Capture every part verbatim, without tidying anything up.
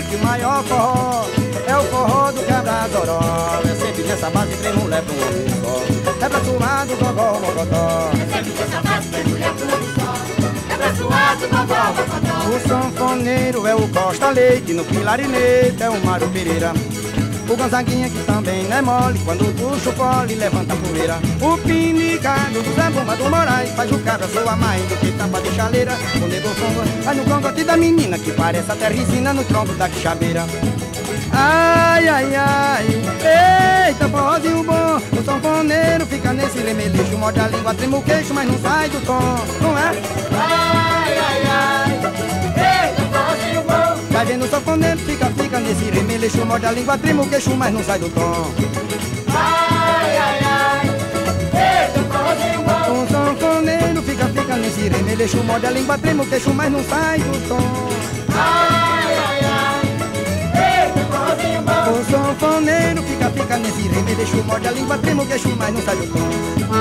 que o maior forró é o forró do quebra-zoró. É sempre nessa base, três mulher pra um homem só. É pra suado, gogó, mocotó. É sempre nessa base, três mulher pra um homem só. É pra suado, gogó, mocotó. O sanfoneiro é o Costa Leite, no clarinete é o Mário Pereira. O Gonzaguinha que também não é mole, quando puxa o fole levanta a poeira. O pinicado do Zé Bomba do Moraes faz o cabra soa mais do que tampa de chaleira. O nego fongo vai no gongote da menina que parece até resina no tronco da quixabeira. Ai, ai, ai, eita, forrozinho bom. O sanfoneiro fica nesse remeleixo, morde a língua, trema o queixo, mas não sai do tom, não é? Ai, ai, ai, eita, forrozinho bom. Vai vendo o sanfoneiro, fica, fica nesse remeleixo, morde a língua, trema o queixo, mas não sai do tom. Ai, ai, ai, eita, forrozinho bom. O sanfoneiro fica, fica nesse remeleixo, morde a língua, trema o queixo, mas não sai do tom. Ai, ai, ai, eita, forrozinho bom. O sanfoneiro fica, fica nesse remeleixo, morde a língua, trema o queixo, mas não sai do tom.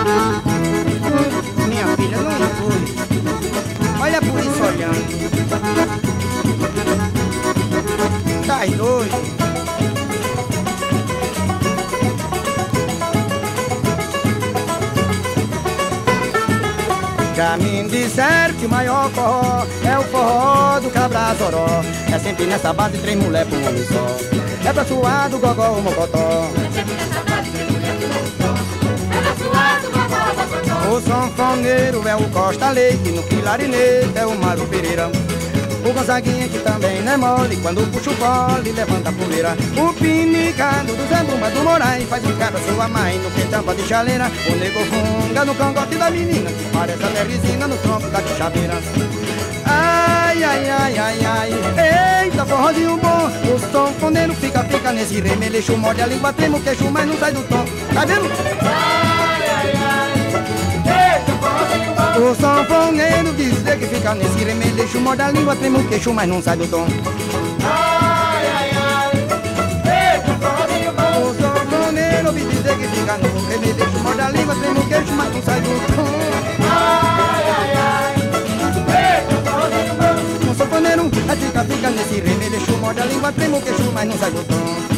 Minha filha, não foi. Olha por isso olhando. Tá doido. Já me disseram que o maior forró é o forró do quebra-zoró. É sempre nessa base, três mulher pra um homem só. É pra suado, gogó, o mocotó. É sempre nessa base, três mulher pra um homem só. É pra suado, gogó, mocotó. O sanfoneiro é o Costa Leite, no clarinete é o Mário Pereira. O Gonzaguinha que também não é mole, quando puxa o fole levanta a poeira. O pinicado do Zé Bomba do Moraes faz o cabra sua mãe no que tampa de chaleira. O nego funga no cangote da menina que parece até resina no tronco da quixabeira. Ai, ai, ai, ai, ai, eita, forrozinho bom. O sanfoneiro fica, fica nesse remeleixo, morde a língua, trema o queixo, mas não sai do tom. Tá vendo? Ai, ai, ai, eita, forrozinho bom. O sanfoneiro dizer que fica nesse remeleixo, morde a língua, trema o queixo, mas não sai do tom. Ai, ai, ai, eita, forrozinho bom. O sanfoneiro me dizer que fica no remeleixo, morde a língua, trema o queixo, mas não sai do tom. Ai, ai, ai, eita, forrozinho bom. O sanfoneiro é fica, fica nesse remeleixo, morde a língua, trema o queixo, mas não sai do tom.